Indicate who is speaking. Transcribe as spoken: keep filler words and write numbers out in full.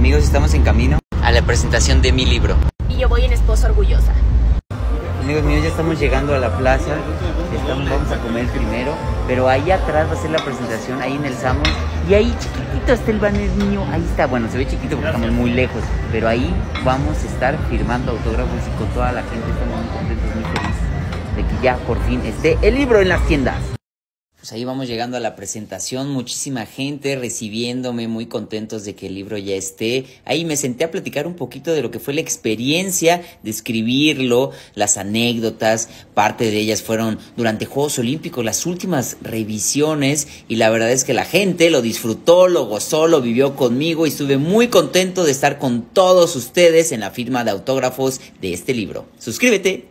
Speaker 1: Amigos, estamos en camino a la presentación de mi libro.
Speaker 2: Y yo voy en esposa orgullosa.
Speaker 1: Amigos míos, ya estamos llegando a la plaza. Estamos, vamos a comer primero, pero ahí atrás va a ser la presentación, ahí en el Samos. Y ahí chiquitito está el banner mío. Ahí está, bueno, se ve chiquito porque estamos muy lejos, pero ahí vamos a estar firmando autógrafos y con toda la gente. Estamos muy contentos, muy felices de que ya por fin esté el libro en las tiendas. Pues ahí vamos llegando a la presentación, muchísima gente recibiéndome, muy contentos de que el libro ya esté. Ahí me senté a platicar un poquito de lo que fue la experiencia de escribirlo, las anécdotas, parte de ellas fueron durante Juegos Olímpicos, las últimas revisiones, y la verdad es que la gente lo disfrutó, lo gozó, lo vivió conmigo y estuve muy contento de estar con todos ustedes en la firma de autógrafos de este libro. Suscríbete.